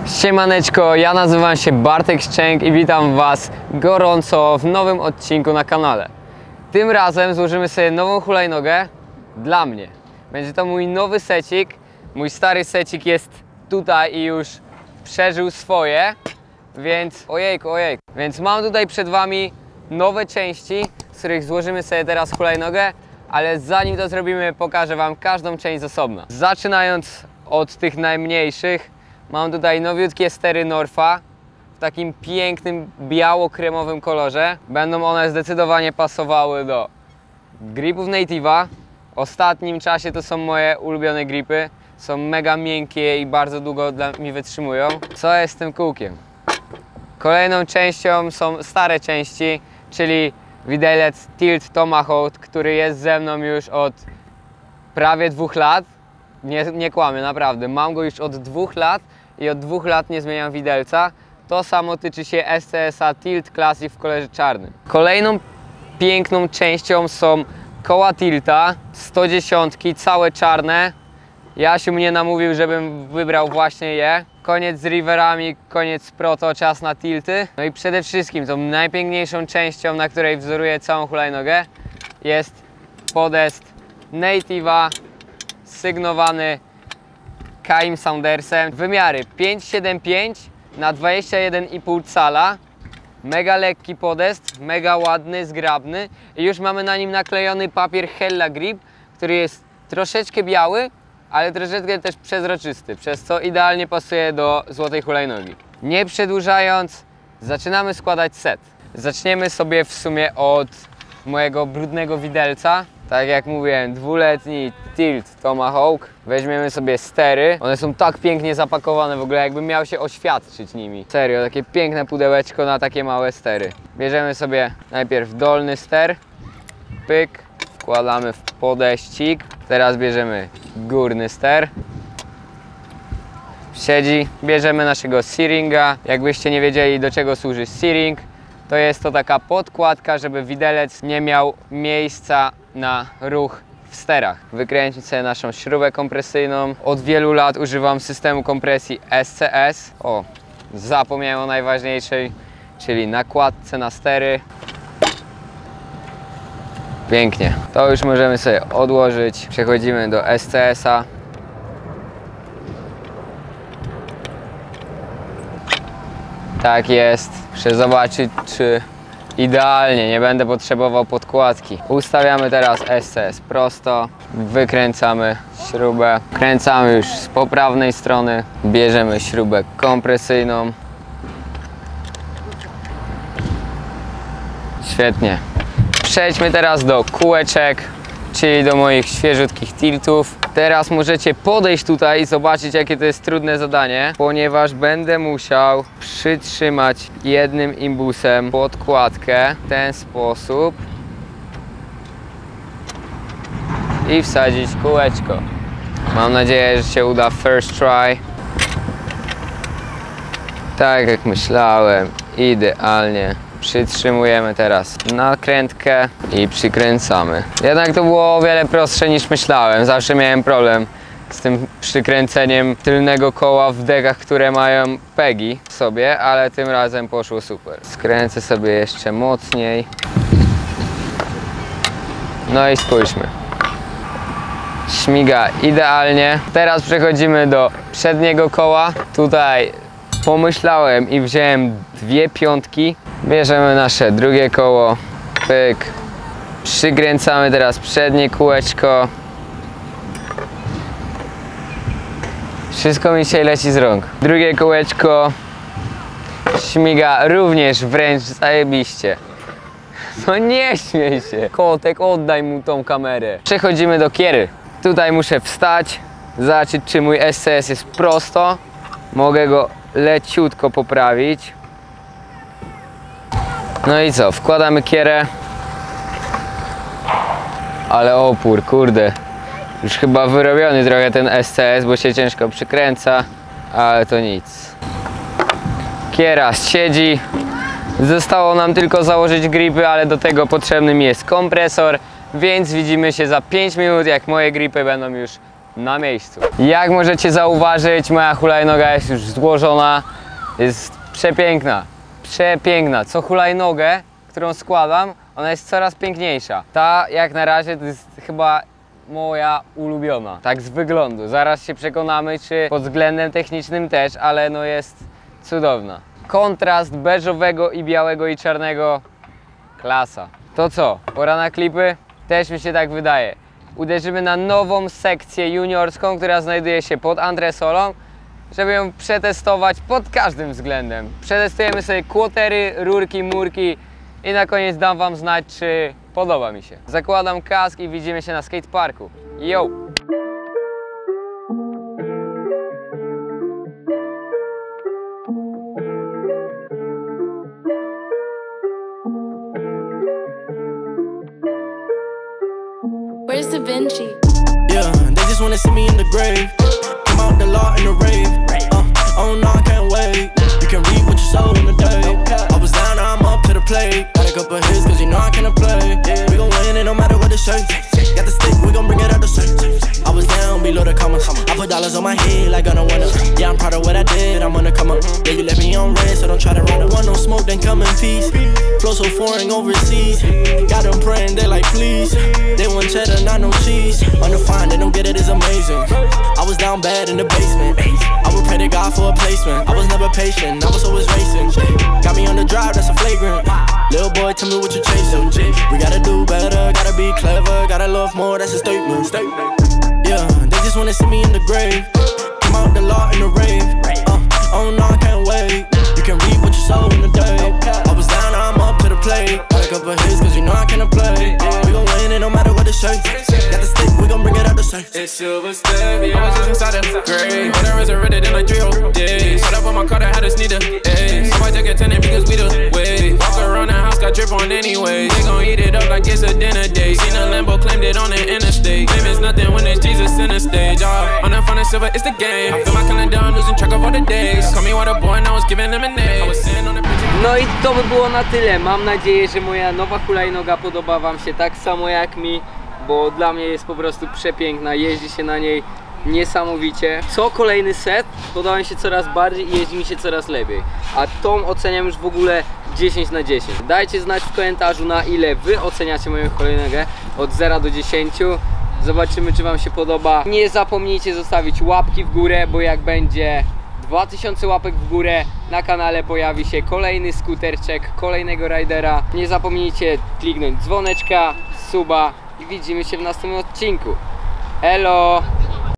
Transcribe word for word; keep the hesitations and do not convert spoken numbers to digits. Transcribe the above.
Siemaneczko, ja nazywam się Bartek Szczęk i witam Was gorąco w nowym odcinku na kanale. Tym razem złożymy sobie nową hulajnogę dla mnie. Będzie to mój nowy secik. Mój stary secik jest tutaj i już przeżył swoje, więc ojejku, ojejku. Więc mam tutaj przed Wami nowe części, z których złożymy sobie teraz hulajnogę, ale zanim to zrobimy, pokażę Wam każdą część z osobna. Zaczynając od tych najmniejszych, mam tutaj nowiutkie stery Norfa w takim pięknym biało-kremowym kolorze. Będą one zdecydowanie pasowały do gripów Native'a. W ostatnim czasie to są moje ulubione gripy. Są mega miękkie i bardzo długo dla mnie wytrzymują. Co jest z tym kółkiem? Kolejną częścią są stare części, czyli widelec Tilt Tomahawk, który jest ze mną już od prawie dwóch lat. Nie, nie kłamię, naprawdę. Mam go już od dwóch lat i od dwóch lat nie zmieniam widelca. To samo tyczy się S C S A Tilt Classic w kolorze czarnym. Kolejną piękną częścią są koła Tilta sto dziesięć, całe czarne. Jasiu mnie namówił, żebym wybrał właśnie je. Koniec z riverami, koniec z proto, czas na tilty. No i przede wszystkim tą najpiękniejszą częścią, na której wzoruję całą hulajnogę, jest podest Native'a sygnowany Kaim Saundersem. Wymiary pięć siedem pięć na dwadzieścia jeden i pół cala. Mega lekki podest, mega ładny, zgrabny. I już mamy na nim naklejony papier Hella Grip, który jest troszeczkę biały, ale troszeczkę też przezroczysty, przez co idealnie pasuje do złotej hulajnogi. Nie przedłużając, zaczynamy składać set. Zaczniemy sobie w sumie od mojego brudnego widelca. Tak jak mówiłem, dwuletni Tilt Tomahawk. Weźmiemy sobie stery. One są tak pięknie zapakowane, w ogóle jakbym miał się oświadczyć nimi. Serio, takie piękne pudełeczko na takie małe stery. Bierzemy sobie najpierw dolny ster. Pyk. Wkładamy w podeścik. Teraz bierzemy górny ster. Siedzi. Bierzemy naszego searinga. Jakbyście nie wiedzieli, do czego służy searing, to jest to taka podkładka, żeby widelec nie miał miejsca na ruch w sterach. Wykręcić sobie naszą śrubę kompresyjną. Od wielu lat używam systemu kompresji S C S. O, zapomniałem o najważniejszej, czyli nakładce na stery. Pięknie. To już możemy sobie odłożyć. Przechodzimy do S C S a. Tak jest. Muszę zobaczyć, czy idealnie, nie będę potrzebował podkładki. Ustawiamy teraz S C S prosto. Wykręcamy śrubę. Kręcamy już z poprawnej strony. Bierzemy śrubę kompresyjną. Świetnie. Przejdźmy teraz do kółeczek, czyli do moich świeżutkich tiltów. Teraz możecie podejść tutaj i zobaczyć, jakie to jest trudne zadanie, ponieważ będę musiał przytrzymać jednym imbusem podkładkę w ten sposób i wsadzić kółeczko. Mam nadzieję, że się uda first try. Tak jak myślałem, idealnie. Przytrzymujemy teraz nakrętkę i przykręcamy. Jednak to było o wiele prostsze niż myślałem. Zawsze miałem problem z tym przykręceniem tylnego koła w dekach, które mają pegi w sobie, ale tym razem poszło super. Skręcę sobie jeszcze mocniej. No i spójrzmy. Śmiga idealnie. Teraz przechodzimy do przedniego koła. Tutaj pomyślałem i wziąłem dwie piątki. Bierzemy nasze drugie koło, pyk, przykręcamy teraz przednie kółeczko. Wszystko mi się leci z rąk. Drugie kółeczko śmiga również wręcz zajebiście. No nie śmiej się. Kotek, oddaj mu tą kamerę. Przechodzimy do kiery. Tutaj muszę wstać, zobaczyć, czy mój S C S jest prosto. Mogę go leciutko poprawić. No i co? Wkładamy kierę. Ale opór, kurde. Już chyba wyrobiony trochę ten S C S, bo się ciężko przykręca. Ale to nic. Kiera siedzi. Zostało nam tylko założyć gripy, ale do tego potrzebny mi jest kompresor. Więc widzimy się za pięć minut, jak moje gripy będą już na miejscu. Jak możecie zauważyć, moja hulajnoga jest już złożona, jest przepiękna, przepiękna. Co hulajnogę, którą składam, ona jest coraz piękniejsza. Ta jak na razie to jest chyba moja ulubiona, tak z wyglądu. Zaraz się przekonamy, czy pod względem technicznym też, ale no jest cudowna. Kontrast beżowego i białego i czarnego, klasa. To co, pora na klipy? Też mi się tak wydaje. Uderzymy na nową sekcję juniorską, która znajduje się pod Andresolą, żeby ją przetestować pod każdym względem. Przetestujemy sobie kłotery, rurki, murki i na koniec dam wam znać, czy podoba mi się. Zakładam kask i widzimy się na skateparku. Yo! Where's the Vinci? Yeah, they just wanna see me in the grave. Come out the law in the rave. Uh, oh no, I can't wait. You can read what you sow in the day. I was down, now I'm up to the plate. Got a couple hits, cause you know I can't play. We gon' win it no matter what the shape. Got the stick, we gon' bring it out the safe. I was down below the commas. I put dollars on my head like on a winner. Yeah, I'm proud of what I did, I'm gonna come up. Yeah, you left me on red, so don't try to run it. Want no smoke, then come in peace. Flow so foreign overseas. Got them praying, they like please. They want cheddar, not no cheese. Undefined, they don't get it, it's amazing. I was down bad in the basement. I would pray to God for a placement. I was never patient, I was always racing. Got me on the drive, that's a flagrant. Little boy, tell me what you chasing. We gotta do better, gotta be clever, gotta love more, that's a statement. Yeah, they just wanna see me in the grave. Come out the law in the rave. Uh, oh no, I can't wait. You can read what you sow in the day. I was down, now I'm up to the plate. Got a couple hits, cause you know I can't play. We gon' win it no matter what the shape. Got the stick, we gon' bring it out the safe. It's silver stevie, I was just inside the grave. But I resurrected in like three whole days. Shut up on my car, I had a sneaker. Ayy, so I took a tenant because we the wave. Walk around the house, got drip on anyway. They gon' eat it up like it's a dinner day. Seen a Lambo, claimed it on the interstate. Fame is nothing when it's Jesus in the stage. Oh, on the front of silver, it's the game. I feel my calendar, I'm losing track of all the days. Call me water boy, and I was giving them a name. I was sitting on the bridge. No i to by było na tyle. Mam nadzieję, że moja nowa hulajnoga podoba wam się tak samo jak mi, bo dla mnie jest po prostu przepiękna, jeździ się na niej niesamowicie. Co kolejny set podoba mi się coraz bardziej i jeździ mi się coraz lepiej, a tą oceniam już w ogóle dziesięć na dziesięć. Dajcie znać w komentarzu, na ile wy oceniacie moją hulajnogę od zera do dziesięciu. Zobaczymy, czy wam się podoba. Nie zapomnijcie zostawić łapki w górę, bo jak będzie dwa tysiące łapek w górę, na kanale pojawi się kolejny skuterczek, kolejnego ridera. Nie zapomnijcie kliknąć dzwoneczka, suba i widzimy się w następnym odcinku. Elo!